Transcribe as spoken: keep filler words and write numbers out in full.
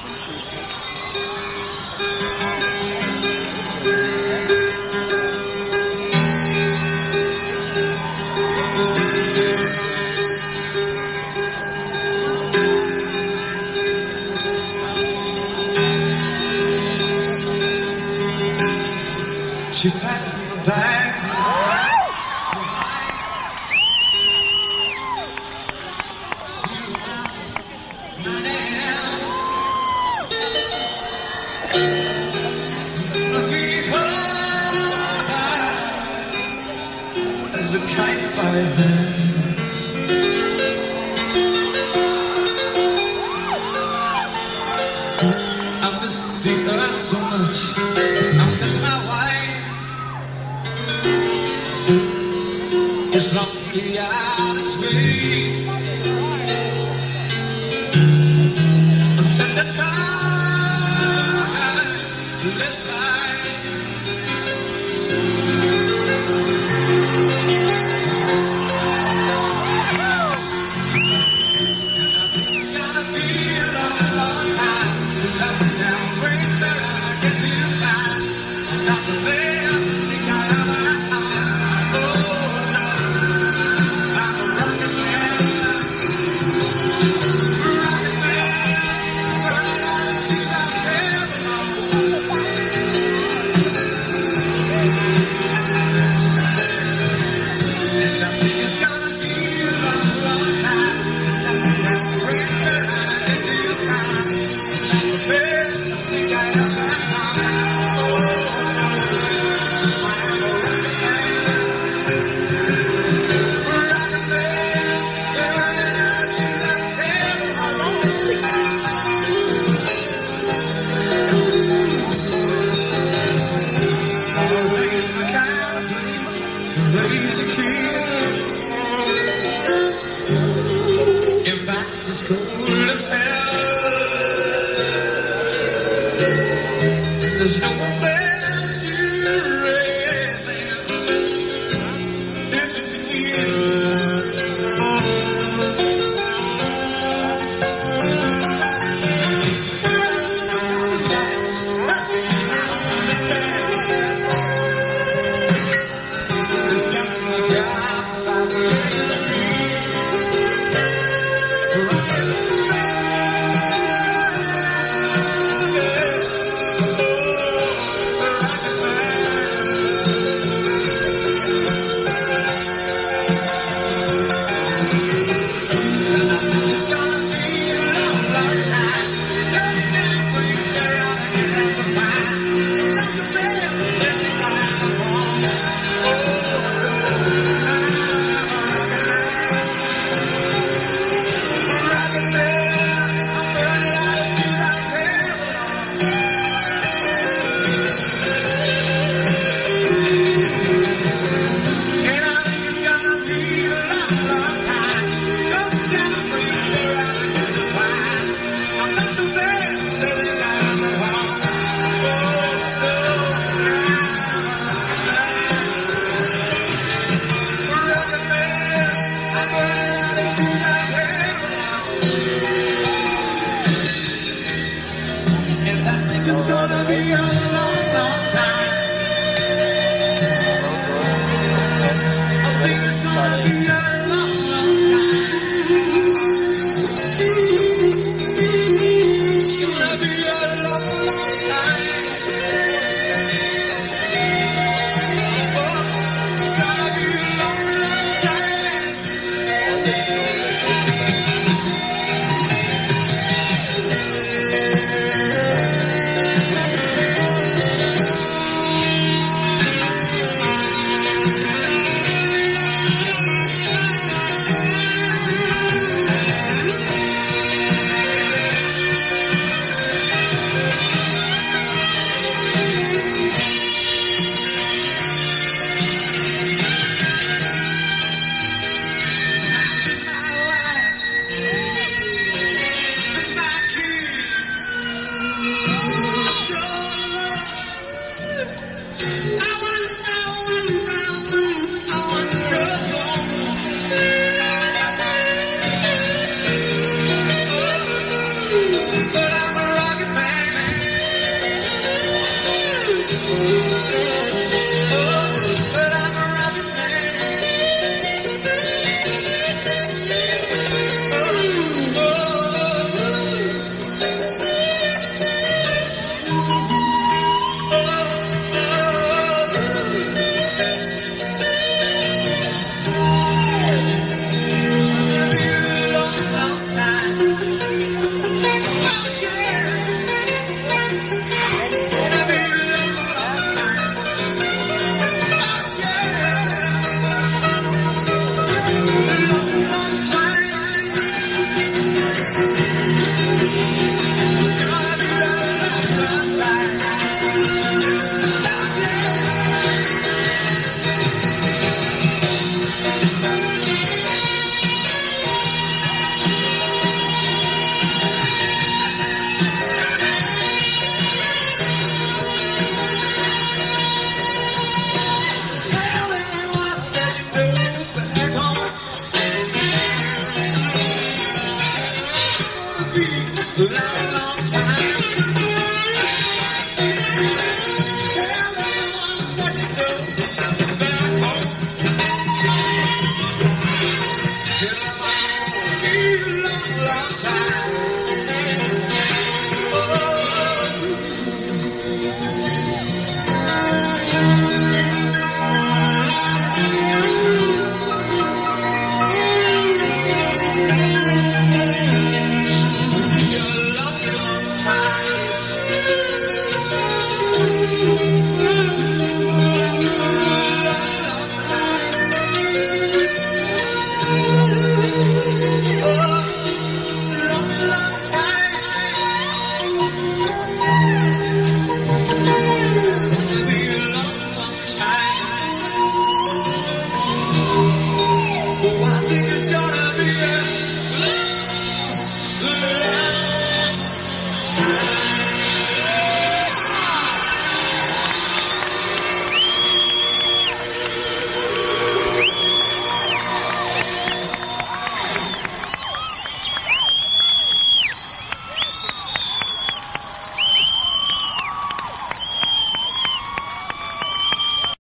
She packed my bags and she was around nine a m Looking high as a kite by then. I miss the earth so much. I miss my wife. It's lonely out in space. Set a time, let's fight. And I think it's gonna be a long, long time. The touchdown break that I get to find. I'm not the man think I ever had. There's no one there to raise them if it is. The science working, I don't understand. It's just my job, but I will agree. Right. be a long, long time. Tell everyone what you do back home. Tell them I'm gonna be a long, long time.